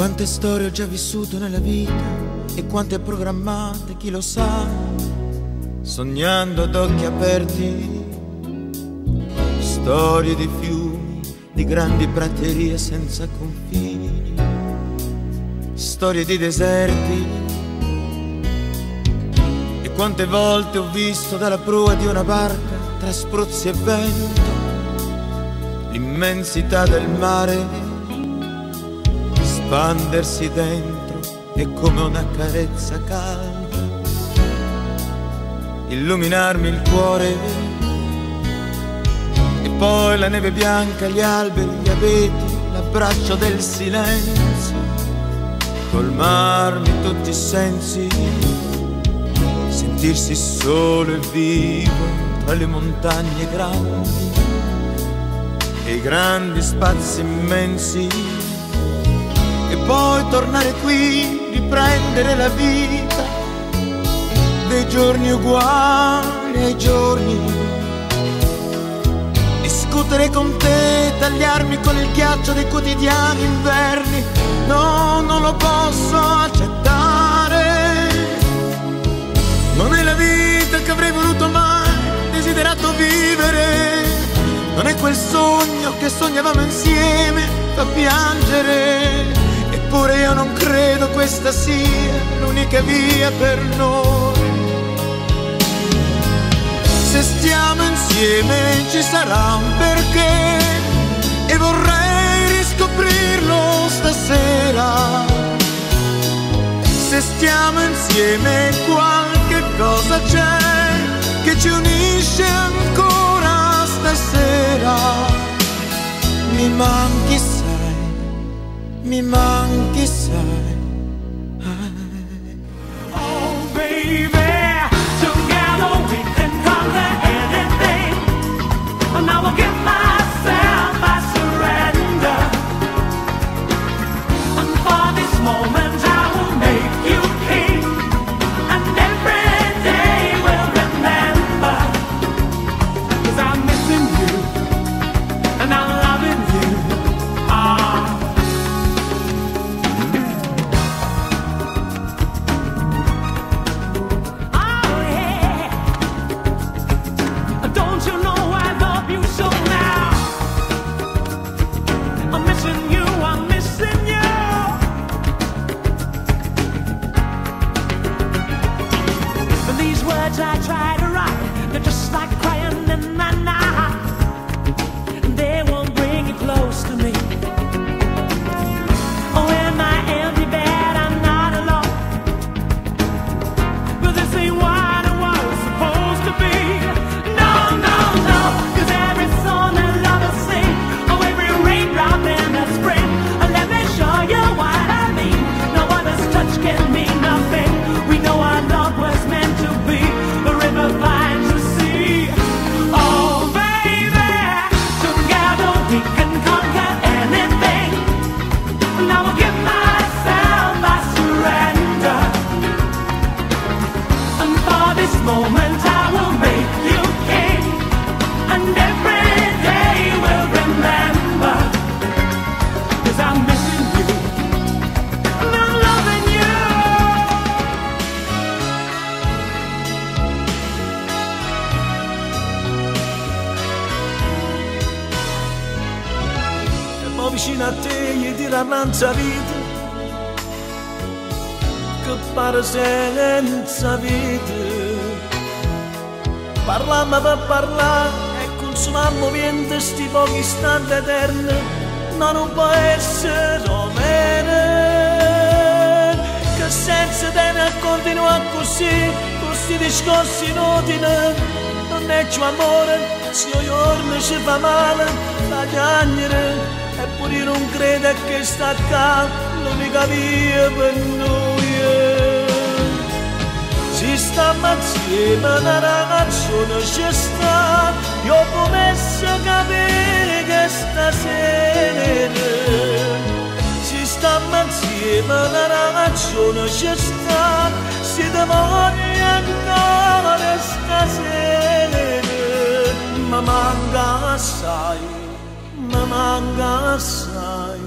Quante storie ho già vissuto nella vita e quante programmate, chi lo sa, sognando ad occhi aperti. Storie di fiumi, di grandi praterie senza confini, storie di deserti. E quante volte ho visto dalla prua di una barca, tra spruzzi e vento, l'immensità del mare espandersi dentro e come una carezza calda illuminarmi il cuore. E poi la neve bianca, gli alberi, gli abeti, l'abbraccio del silenzio, colmarmi tutti i sensi, sentirsi solo e vivo tra le montagne grandi e i grandi spazi immensi. E poi tornare qui, riprendere la vita dei giorni uguali ai giorni, discutere con te, tagliarmi con il ghiaccio dei quotidiani inverni. No, non lo posso accettare. Non è la vita che avrei voluto mai desiderato vivere. Non è quel sogno che sognavamo insieme, fa piangere. Eppure io non credo questa sia l'unica via per noi. Se stiamo insieme ci sarà un perché e vorrei riscoprirlo stasera. Se stiamo insieme qualche cosa c'è che ci unisce ancora stasera. Mi manchi, mi manchi, sai. Oh baby, together we can conquer anything. And I will give myself, I surrender. And for this moment I will make you king. And every day will remember. 'Cause I'm missing you and I'm loving you. I try to write, they're just like crying in the night. They won't bring you close to me. Oh, in my empty bed I'm not alone. But this ain't what it was supposed to be. No, no, no, 'cause every song that lovers sing, oh, every raindrop in the spring, let me show you what I mean. No other's touch can mean nothing. We know our love was meant to be. Finds the sea. Oh baby, together we can conquer anything. Now I'll give myself, I surrender. And for this moment I will make you king. And every day will remember. 'Cause I'm missing you and I'm loving you. Vicino a te gli tira un'altra vita che pare senza vita. Parlammo per parlare e consumammo vento sti pochi istanti eterni. No, non può essere meno che senza te ne continua così, con sti discorsi inutili. Non è più amore, se ogni giorno ci fa male da piangere. Eppure io non credo che sta qua l'unica via per noi. Si sta insieme una ragazzona ci sta. Io ho promesso capire che stasera si sta insieme una ragazzona ci sta. Si ti voglio ancora stasera. Ma manca assai, ma manca assai.